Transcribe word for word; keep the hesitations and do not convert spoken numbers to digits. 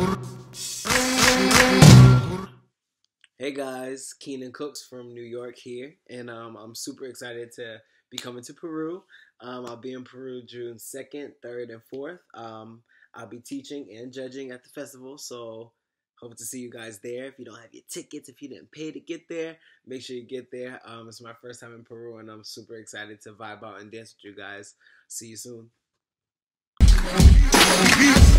Hey guys, Keenan Cooks from New York here, and um, I'm super excited to be coming to Peru. Um, I'll be in Peru June second, third, and fourth. Um, I'll be teaching and judging at the festival, so hope to see you guys there. If you don't have your tickets, if you didn't pay to get there, make sure you get there. Um, it's my first time in Peru, and I'm super excited to vibe out and dance with you guys. See you soon.